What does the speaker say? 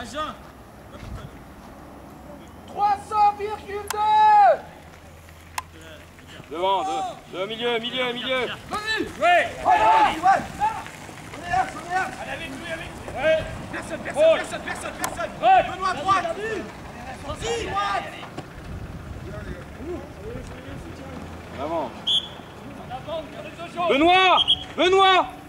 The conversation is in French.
Agen. 300,2. Devant, milieu. Vas-y. Ouais. On est là. Ouais. Personne. Ouais. Benoît à droite. Vas-y. En avant. En avant, gardez le jeu. Benoît